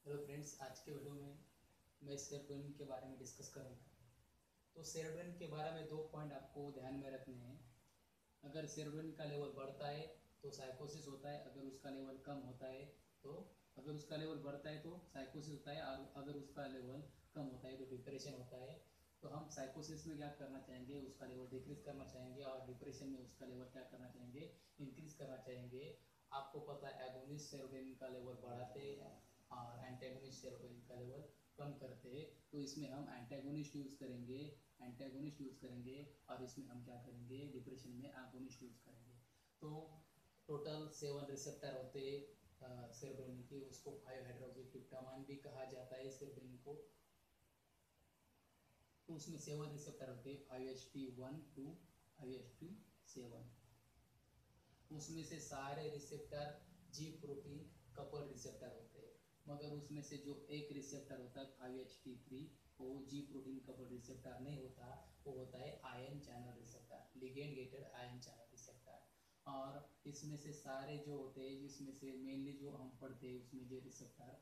Hello friends, आज के video में मैं सेरोटोनिन के बारे में डिस्कस करूंगा। तो सेरोटोनिन के बारे में दो पॉइंट आपको ध्यान में रखने हैं। अगर सेरोटोनिन का लेवल बढ़ता है तो साइकोसिस होता है, अगर उसका लेवल कम होता है तो अगर उसका लेवल बढ़ता है तो साइकोसिस होता है, और अगर उसका लेवल कम होता है तो डिप्रेशन होता है। तो हम साइकोसिस में क्या करना चाहेंगे, उसका लेवल डिक्रीज करना चाहेंगे, और डिप्रेशन में उसका लेवल क्या करना चाहेंगे, इंक्रीज करना चाहेंगे। आपको पता है एगोनिस्ट सेरोटोनिन का लेवल बढ़ाते हैं और एंटेगोनिस्ट सेरोटोनिन का लेवल कम करते हैं। तो इसमें हम एंटेगोनिस्ट यूज़ करेंगे और इसमें हम क्या करेंगे, डिप्रेशन में एगोनिस्ट यूज़ करेंगे। तो टोटल 7 रिसेप्टर होते सेरोटोनिन के, उसको 5 हाइड्रोक्सी भी कहा जाता है सेरोटोनिन को। तो उसमें 7 रिसेप्टर होते हैं, 5HT1 to 5HT7। उसमें से सारे receptor G protein couple receptor होते हैं, मगर उसमें से जो एक रिसेप्टर होता है 5HT3, वो जी प्रोटीन कपल रिसेप्टर नहीं होता, वो होता है ion channel receptor, ligand gated ion channel receptor. और इसमें से सारे जो होते हैं, जिसमें से मेनली जो हम पढ़ते हैं उसमें जो रिसेप्टर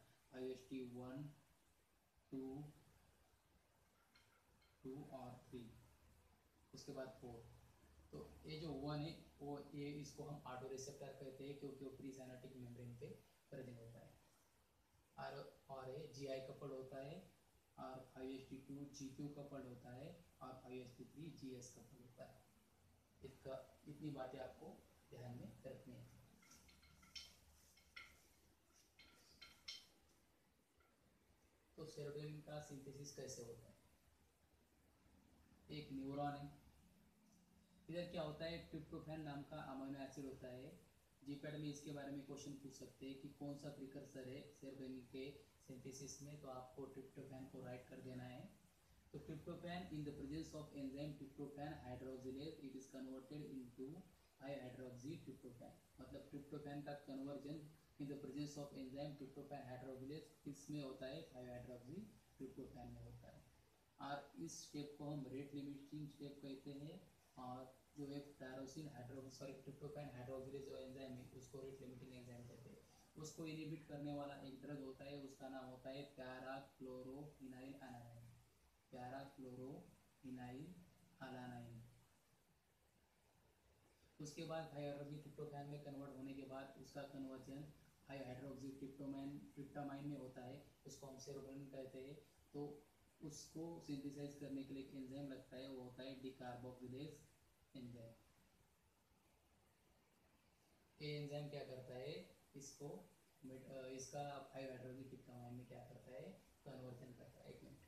5HT1, 2 और 3, उसके बाद 4। तो ये जो 1 है वो ये इसको हम ऑटो रिसेप्टर कहते हैं, क्योंकि वो प्री साइनेप्टिक मेम्ब्रेन पे प्रेजेंट होता है। और ये जीआई कपल्ड होता है, और 5HT2 GQ कपल्ड होता है, और 5HT3 GS कपल्ड होता है। इसका इतनी बातें आपको ध्यान में रखनी है। तो सेरोटोनिन का सिंथेसिस कैसे होता है? एक न्यूरॉन है, इधर क्या होता है, ट्रिप्टोफैन नाम का अमीनो एसिड होता है। जीपैड में इसके बारे में क्वेश्चन पूछ सकते हैं कि कौन सा प्रिकर्सर है सेरोटोनिन के सिंथेसिस में, तो आपको ट्रिप्टोफैन को राइट कर देना है। तो tryptophan in the presence of enzyme tryptophan hydroxylase it is converted into high hydroxy tryptophan. मतलब ट्रिप्टोफैन का conversion in the presence of enzyme tryptophan hydroxylase किसमें होता है, 5 हाइड्रोक्सी ट्रिप्टोफैन में होता है। और इस स्टेप को हम रेट लिमिटिंग स्टेप कहते हैं। और जो एक tyrosine hydro sorry tryptophan hydroxylase जो एंजाइम है उसको रेट लिमिटिंग एंजाइम कहते हैं। उसको इनिबिट करने वाला एक ड्रग होता है, उसका नाम होता है पैराक्लोरोफिनाइल एनालाइन। पैराक्लोरोफिनाइल एलानाइन। उसके बाद हाई हाइड्रोक्सी ट्रिप्टोफैन में कन्वर्ट होने के बाद उसका कन्वर्जन हाई हाइड्रोक्सी ट्रिप्टामाइन में होता है, उसको हम सेरोटोनिन कहते हैं। तो उसको सिंथेसाइज करने के लिए एक एंजाइम लगता है, वो होता है डिकार्बोक्सिलेज एंजाइम। ये एंजाइम क्या करता है, इसको इसका 5 हाइड्रोक्सी ट्रिप्टामाइन में क्या करता है, कन्वर्जन करता है। एक मिनट।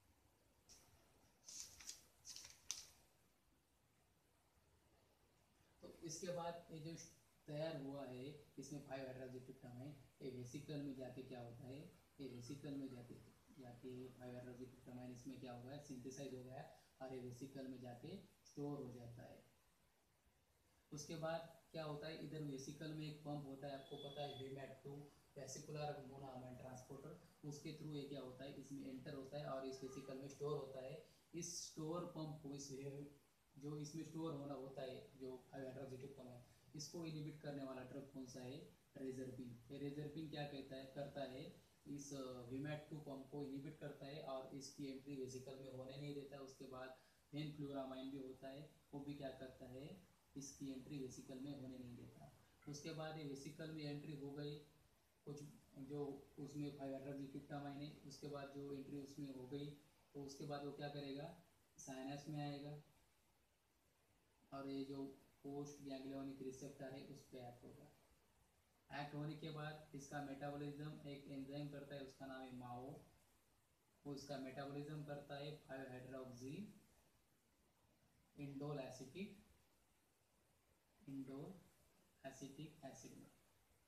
तो इसके बाद ये जो तैयार हुआ है, इसमें 5 हाइड्रोक्सी ट्रिप्टामाइन ये वेसिकल में जाके क्या होता है, ये वेसिकल में जाके जाके 5 हाइड्रोक्सी ट्रिप्टामाइन इसमें क्या हुआ है, सिंथेसाइज हो गया है, और ये वेसिकल में जाके स्टोर हो जाता है। उसके बाद क्या होता है, इधर वेसिकल में एक पंप होता है, आपको पता है VMAT2 वेसिकुलर मोनोअमाइन ट्रांसपोर्टर, उसके थ्रू ये क्या होता है, इसमें एंटर होता है और इस वेसिकल में स्टोर होता है। इस स्टोर पंप को इस जो इसमें स्टोर होना होता है जो हाइड्रोक्सी कमाए, इसको इनिबिट करने वाला ड्रग कौन सा है, रेजरपिन। ये रेजरपिन क्या कहता है करता है, इस VMAT2 पंप को इनिबिट करता है और इसकी एंट्री वेसिकल में होने नहीं देता। उसके बाद फेनफ्लुरामाइन भी होता है, वो भी क्या करता है, इसकी एंट्री वेसिकल में होने नहीं देता। उसके बाद ये वेसिकल में एंट्री हो गई, कुछ जो उसमें 5 हाइड्रोक्सी ट्रिप्टामाइन है, उसके बाद जो एंट्री उसमें हो गई, तो उसके बाद वो क्या करेगा, साइनस में आएगा, और ये जो पोस्ट गैंग्लियोनिक रिसेप्टर है उस पर एक्ट होगा। एक्ट होने के बाद इसका मेटाबॉलिज्म एक एंजाइम करता है, उसका नाम है माओ। वो इसका मेटाबॉलिज्म करता है 5 हाइड्रोक्सी इंडोल एसिटिक एसिड में।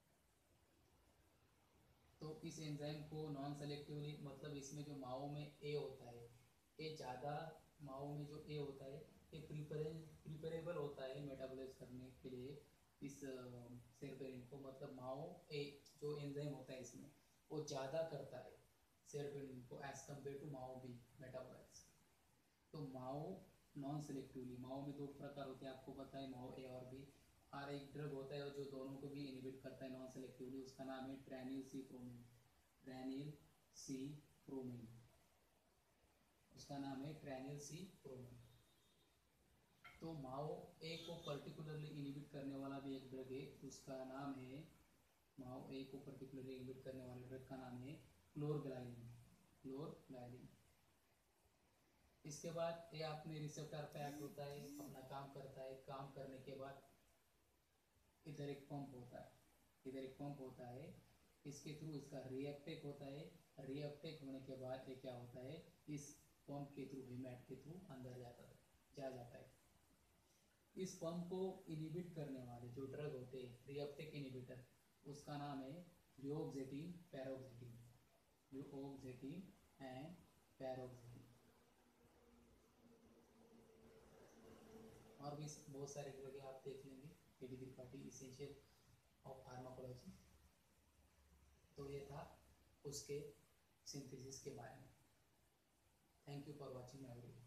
तो इस एंजाइम को नॉन सेलेक्टिवली, मतलब इसमें जो माओ में ए होता है, ए ज़्यादा, माओ में जो ए होता है ये प्रिपरेबल होता है मेटाबोलाइज करने के लिए इस सेरोटोनिन को। मतलब माओ ए जो एंजाइम होता है इसमें वो ज़्यादा करता है सेरोटोनिन को as compared to MAO B metabolise. तो माओ नॉन सेलेक्टिवली, माओ में दो प्रकार होते हैं, आपको पता है, माओ ए और बी। और एक ड्रग होता है जो दोनों को भी इनिबिट करता है नॉन सेलेक्टिवली, उसका नाम है ट्रैनिलसिप्रोमिन। ट्रेनिल सी प्रोमिन, उसका नाम है ट्रेनिल सी प्रोमिन। तो माओ ए को पर्टिकुलरली इनिबिट करने वाला भी एक ड्रग है, उसका नाम है, माओ ए को पर्टिकुलरली इनिबिट करने वाले ड्रग का नाम है क्लोरग्लाइलिन, क्लोरग्लाइलिन। इसके बाद ये अपने रिसेप्टर पे एक्ट होता है, अपना काम करता है, काम करने के बाद इधर एक पंप होता है, इधर एक पंप होता है, इसके थ्रू इसका रीअपटेक होता है, रीअपटेक होने के बाद ये क्या होता है, इस पंप के थ्रू, हेमेट के थ्रू अंदर जाता है। इस पंप को इनिबिट करने वाले जो ड्रग होते हैं रीअपटेक इनिबिटर, उसका नाम है ड्यूओक्सेटिन पैरोक्सेटिन, ड्यूओक्सेटिन एंड पैरोक्सेटिन। और भी बहुत सारे ड्रग आप देख लेंगे, AD Tripathi essential of pharmacology. तो ये था उसके सिंथेसिस के बारे में। Thank you for watching my video.